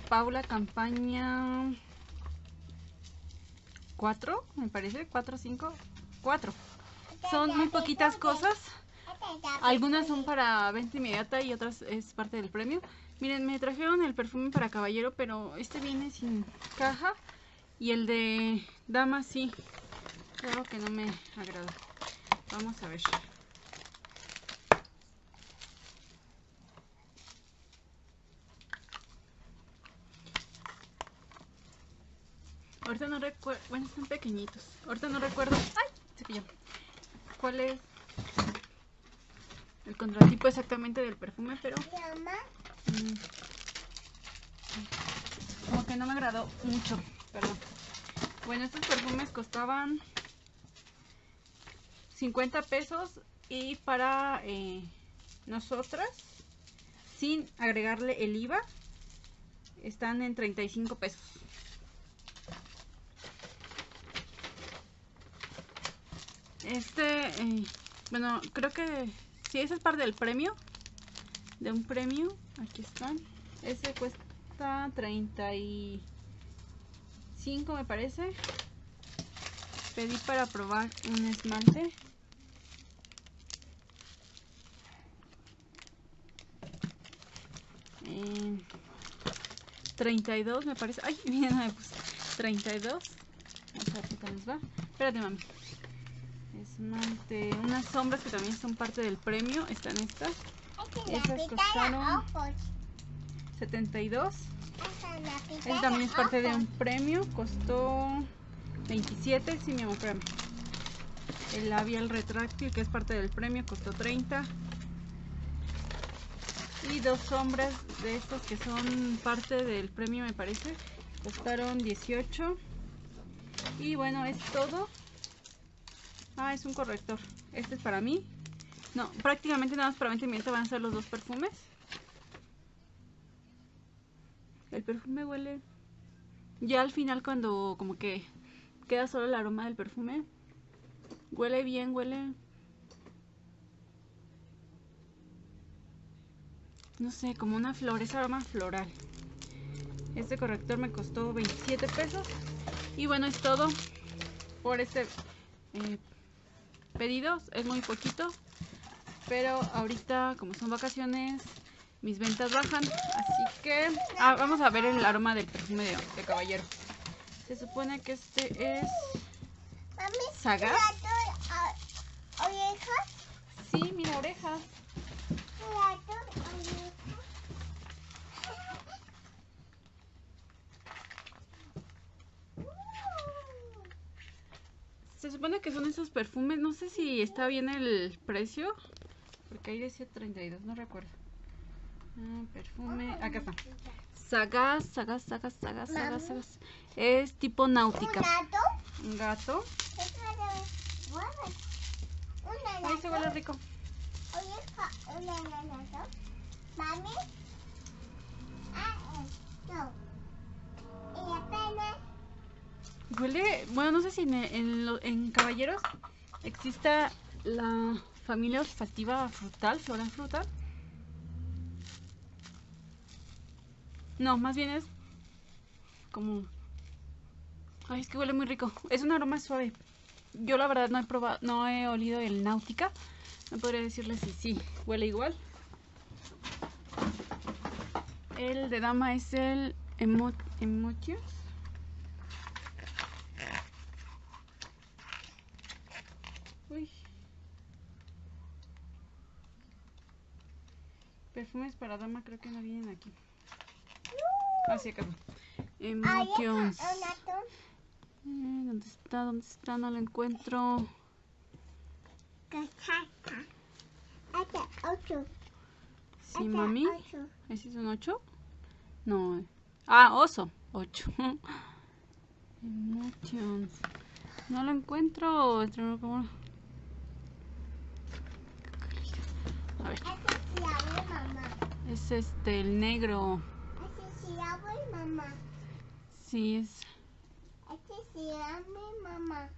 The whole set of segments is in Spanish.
Paula campaña 4, me parece, 4 o 5, 4. Son muy poquitas cosas. Algunas son para venta inmediata y otras es parte del premio. Miren, me trajeron el perfume para caballero, pero este viene sin caja. Y el de dama sí. Claro que no me agrada. Vamos a ver. Ahorita no recuerdo. Bueno, están pequeñitos. Ahorita no recuerdo. ¡Ay! Se pilló. ¿Cuál es el contratipo exactamente del perfume? Pero como que no me agradó mucho. Perdón. Bueno, estos perfumes costaban 50 pesos y para nosotras, sin agregarle el IVA, están en 35 pesos. Bueno, creo que sí, esa es parte del premio. De un premio, aquí están. Ese cuesta 35 me parece. Pedí para probar un esmalte. Eh, 32 me parece. Ay, mira, no me puse. 32. Vamos a ver qué tal les va. Espérate, mami. Esmalte. Unas sombras que también son parte del premio. Están estas. Esas costaron 72. Este también es parte de un premio. Costó 27. Sí, mi amor, espérame. El labial retráctil, que es parte del premio, costó 30. Y dos sombras de estos que son parte del premio, me parece, costaron 18. Y bueno, es todo. Ah, es un corrector. Este es para mí. No, prácticamente nada más para mantenimiento van a ser los dos perfumes. El perfume huele... Ya al final, cuando como que queda solo el aroma del perfume, huele bien, huele... No sé, como una flor, es aroma floral. Este corrector me costó 27 pesos. Y bueno, es todo por este pedido. Es muy poquito, pero ahorita, como son vacaciones, mis ventas bajan. Así que vamos a ver el aroma del perfume de caballero. Se supone que este es Sagaz. ¿Orejas? Sí, mira, orejas. Se supone que son esos perfumes. No sé si está bien el precio, porque ahí decía 32, no recuerdo. Perfume, acá está. Sagaz, Sagaz, Sagaz, Sagaz, Sagaz, Sagaz. Es tipo náutica. ¿Un gato? Un gato. Ahí se huele rico. ¿Mami? No. ¿Y la pena? Huele, bueno, no sé si en caballeros exista la familia olfativa frutal, floral frutal. No, más bien es como... Ay, es que huele muy rico. Es un aroma suave. Yo la verdad no he probado, no he olido el náutica. No podría decirles si sí, huele igual. El de dama es el Emotions. Uy. Perfumes para dama creo que no vienen aquí. Así acá. Emotions. ¿Dónde está? ¿Dónde está? No lo encuentro. Sí, mami. ¿Ese es un 8? No. Ah, oso. 8. Emotions. No lo encuentro. A ver. Es el negro. Sí, es. Mamá.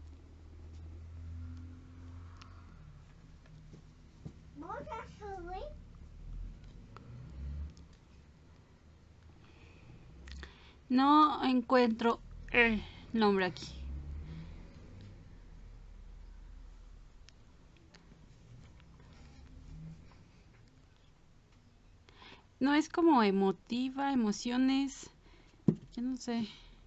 ¿Voy a subir? No encuentro el nombre aquí. No es como emotiva, emociones. Yo no sé.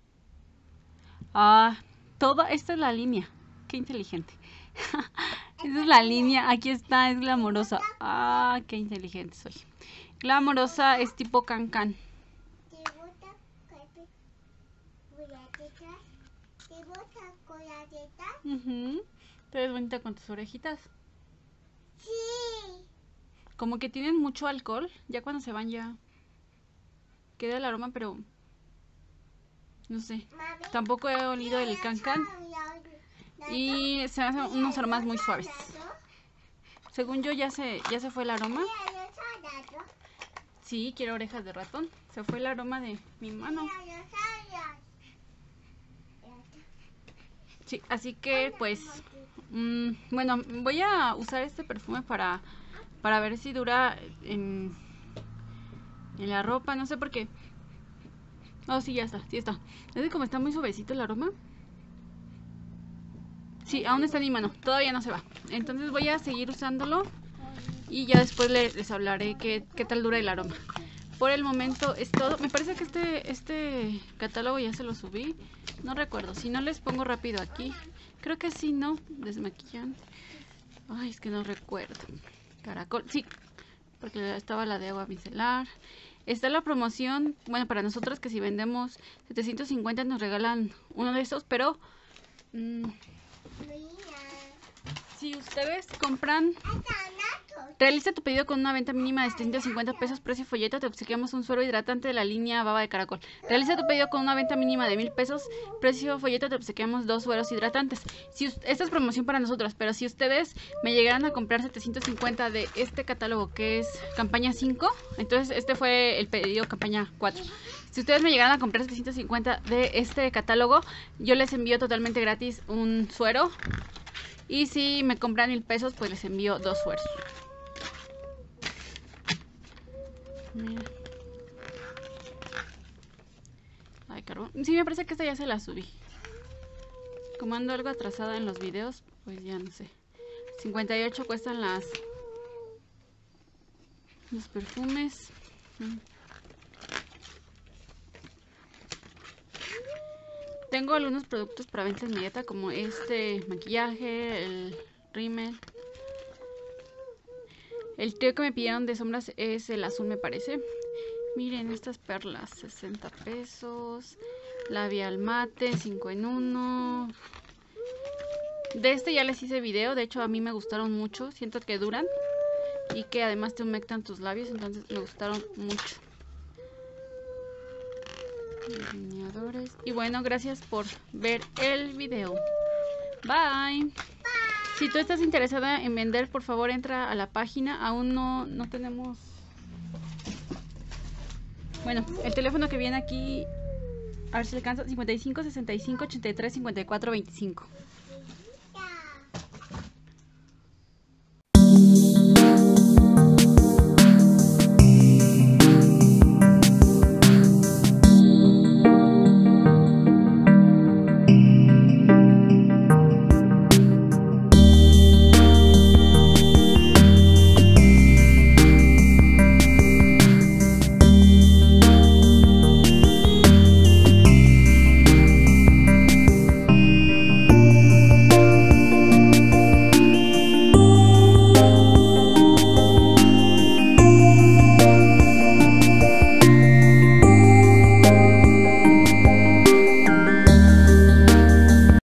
Ah, esta es la línea. Qué inteligente. Esa es la línea. Aquí está, es glamorosa. Ah, qué inteligente soy. Glamorosa es tipo can-can. ¿Te ves bonita con tus orejitas? Sí. Como que tienen mucho alcohol. Ya cuando se van ya queda el aroma, pero no sé. Mami, Tampoco he olido el can-can. Y se hacen unos aromas muy suaves. Según yo ya se fue el aroma. Sí, quiero orejas de ratón. Se fue el aroma de mi mano. Sí, así que pues bueno, voy a usar este perfume para ver si dura en la ropa, no sé por qué. Oh, sí, ya está, sí está. Es que como está muy suavecito el aroma. Sí, aún está en mi mano, todavía no se va. Entonces voy a seguir usándolo y ya después les hablaré qué tal dura el aroma. Por el momento es todo. Me parece que este catálogo ya se lo subí. No recuerdo. Si no, les pongo rápido aquí. Creo que sí, ¿no? Desmaquillante. Ay, es que no recuerdo. Caracol. Sí, porque estaba la de agua micelar. Está la promoción. Bueno, para nosotros que si vendemos 750 nos regalan uno de estos. Pero si ustedes compran... Realiza tu pedido con una venta mínima de 750 pesos, precio folleto, te obsequiamos un suero hidratante de la línea Baba de Caracol. Realiza tu pedido con una venta mínima de 1000 pesos, precio folleto, te obsequiamos 2 sueros hidratantes. Esta es promoción para nosotros, pero si ustedes me llegaran a comprar 750 de este catálogo que es campaña 5, entonces este fue el pedido campaña 4. Si ustedes me llegaran a comprar 750 de este catálogo, yo les envío totalmente gratis un suero. Y si me compran 1000 pesos, pues les envío 2 sueros. Mira. Ay, carbón. Sí, me parece que esta ya se la subí. Como ando algo atrasada en los videos, pues ya no sé. 58 cuestan los perfumes. Tengo algunos productos para venta inmediata, como este maquillaje, el rímel. El trío que me pidieron de sombras es el azul, me parece. Miren estas perlas, 60 pesos. Labial mate, 5 en 1. De este ya les hice video, de hecho a mí me gustaron mucho. Siento que duran y que además te humectan tus labios, entonces me gustaron mucho. Delineadores. Y bueno, gracias por ver el video. Bye. Si tú estás interesada en vender, por favor entra a la página. Aún no tenemos... Bueno, el teléfono que viene aquí, a ver si alcanza, 55 65 83 54 25.